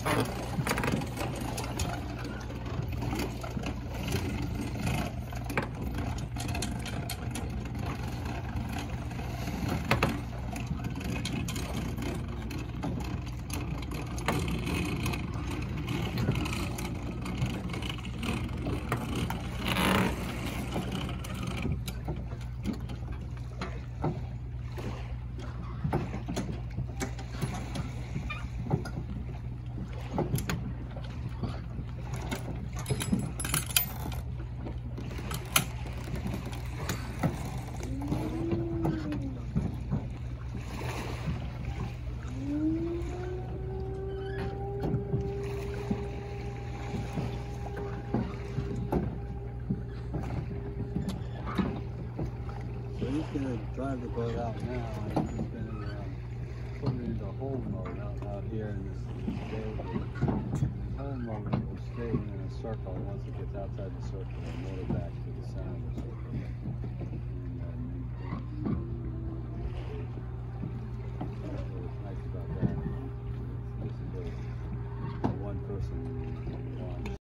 He's going to drive the boat out now, and he's going to put it into home mode out here in this day. Home mode will stay in a circle. Once it gets outside the circle, it'll motor back to the center of the circle.